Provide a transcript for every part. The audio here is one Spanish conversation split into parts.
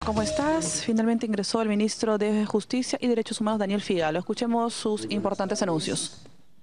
¿Cómo estás? Finalmente ingresó el ministro de Justicia y Derechos Humanos, Daniel Figalo. Escuchemos sus importantes anuncios.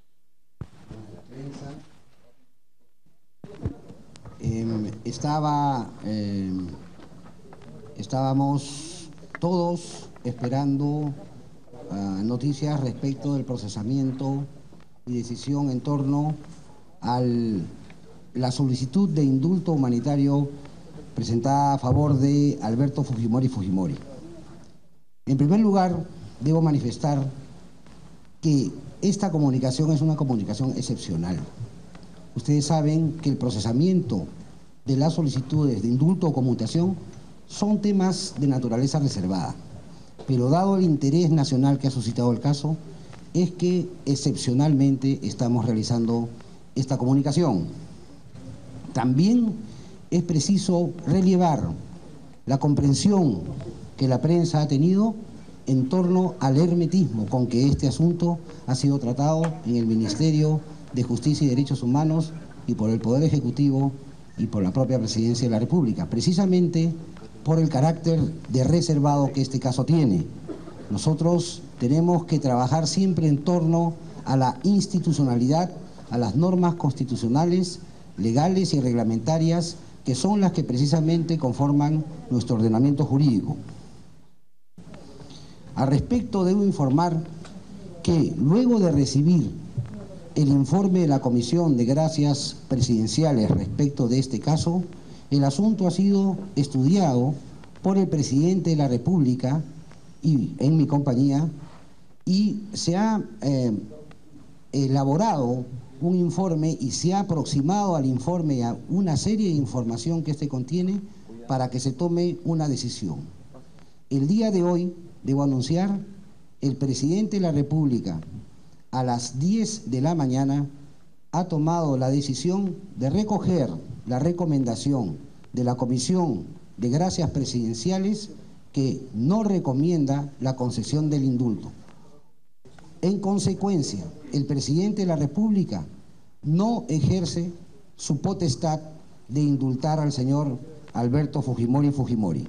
Estábamos todos esperando noticias respecto del procesamiento y decisión en torno a la solicitud de indulto humanitario presentada a favor de Alberto Fujimori Fujimori. En primer lugar, debo manifestar que esta comunicación es una comunicación excepcional. Ustedes saben que el procesamiento de las solicitudes de indulto o conmutación son temas de naturaleza reservada, pero dado el interés nacional que ha suscitado el caso, es que excepcionalmente estamos realizando esta comunicación. También es preciso relevar la comprensión que la prensa ha tenido en torno al hermetismo con que este asunto ha sido tratado en el Ministerio de Justicia y Derechos Humanos y por el Poder Ejecutivo y por la propia Presidencia de la República, precisamente por el carácter de reservado que este caso tiene. Nosotros tenemos que trabajar siempre en torno a la institucionalidad, a las normas constitucionales, legales y reglamentarias, que son las que precisamente conforman nuestro ordenamiento jurídico. Al respecto, debo informar que luego de recibir el informe de la Comisión de Gracias Presidenciales respecto de este caso, el asunto ha sido estudiado por el Presidente de la República y en mi compañía, y se ha elaborado un informe y se ha aproximado al informe a una serie de información que este contiene para que se tome una decisión. El día de hoy, debo anunciar, el Presidente de la República a las 10 de la mañana ha tomado la decisión de recoger la recomendación de la Comisión de Gracias Presidenciales que no recomienda la concesión del indulto. En consecuencia, el Presidente de la República no ejerce su potestad de indultar al señor Alberto Fujimori Fujimori.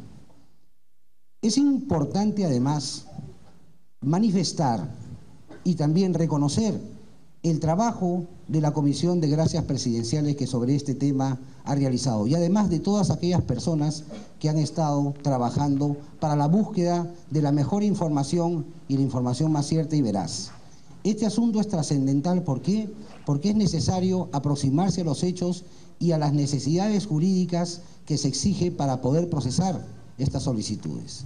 Es importante además manifestar y también reconocer el trabajo de la Comisión de Gracias Presidenciales que sobre este tema ha realizado, y además de todas aquellas personas que han estado trabajando para la búsqueda de la mejor información y la información más cierta y veraz. Este asunto es trascendental, ¿por qué? Porque es necesario aproximarse a los hechos y a las necesidades jurídicas que se exige para poder procesar estas solicitudes.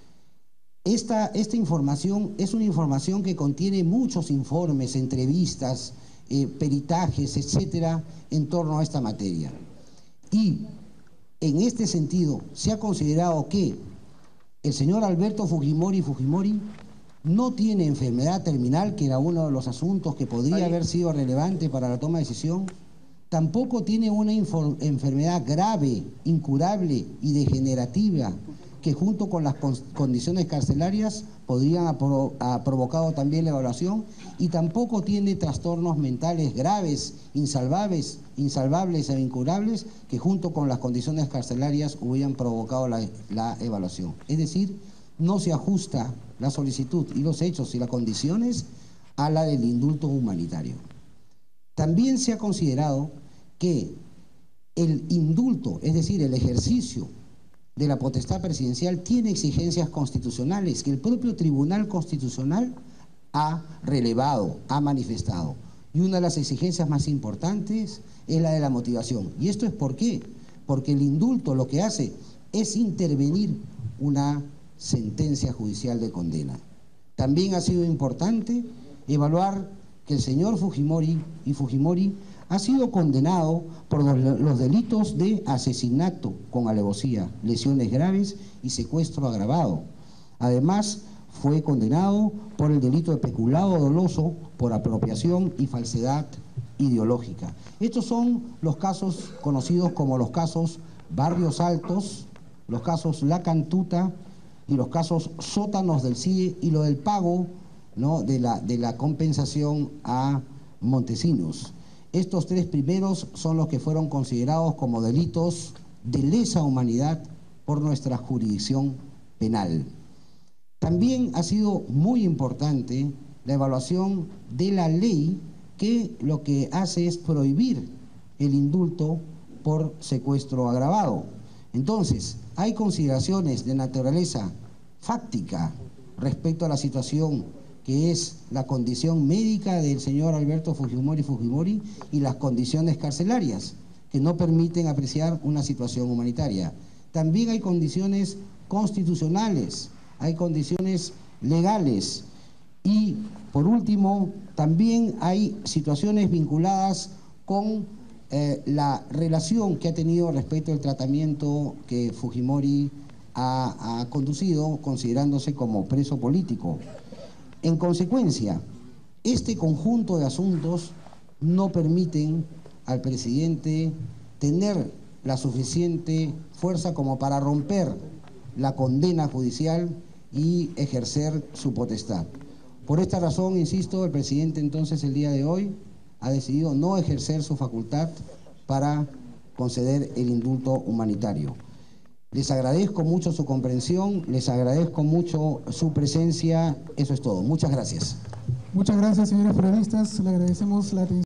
Esta información es una información que contiene muchos informes, entrevistas, peritajes, etcétera, en torno a esta materia. Y en este sentido se ha considerado que el señor Alberto Fujimori Fujimori no tiene enfermedad terminal, que era uno de los asuntos que podría haber sido relevante para la toma de decisión, tampoco tiene una enfermedad grave, incurable y degenerativa, que junto con las condiciones carcelarias podrían haber provocado también la evaluación, y tampoco tiene trastornos mentales graves, insalvables e incurables, que junto con las condiciones carcelarias hubieran provocado la evaluación. Es decir, no se ajusta la solicitud y los hechos y las condiciones a la del indulto humanitario. También se ha considerado que el indulto, es decir, el ejercicio de la potestad presidencial, tiene exigencias constitucionales que el propio Tribunal Constitucional ha relevado, ha manifestado. Y una de las exigencias más importantes es la de la motivación. ¿Y esto es por qué? Porque el indulto lo que hace es intervenir una sentencia judicial de condena. También ha sido importante evaluar que el señor Fujimori ha sido condenado por los delitos de asesinato con alevosía, lesiones graves y secuestro agravado. Además, fue condenado por el delito de peculado doloso por apropiación y falsedad ideológica. Estos son los casos conocidos como los casos Barrios Altos, los casos La Cantuta y los casos Sótanos del CIE, y lo del pago, ¿no?, de la compensación a Montesinos. Estos tres primeros son los que fueron considerados como delitos de lesa humanidad por nuestra jurisdicción penal. También ha sido muy importante la evaluación de la ley, que lo que hace es prohibir el indulto por secuestro agravado. Entonces, hay consideraciones de naturaleza fáctica respecto a la situación que es la condición médica del señor Alberto Fujimori y las condiciones carcelarias, que no permiten apreciar una situación humanitaria. También hay condiciones constitucionales, hay condiciones legales y, por último, también hay situaciones vinculadas con la relación que ha tenido respecto al tratamiento que Fujimori ha conducido, considerándose como preso político. En consecuencia, este conjunto de asuntos no permiten al presidente tener la suficiente fuerza como para romper la condena judicial y ejercer su potestad. Por esta razón, insisto, el presidente entonces el día de hoy ha decidido no ejercer su facultad para conceder el indulto humanitario. Les agradezco mucho su comprensión, les agradezco mucho su presencia, eso es todo. Muchas gracias. Muchas gracias, señores periodistas, le agradecemos la atención.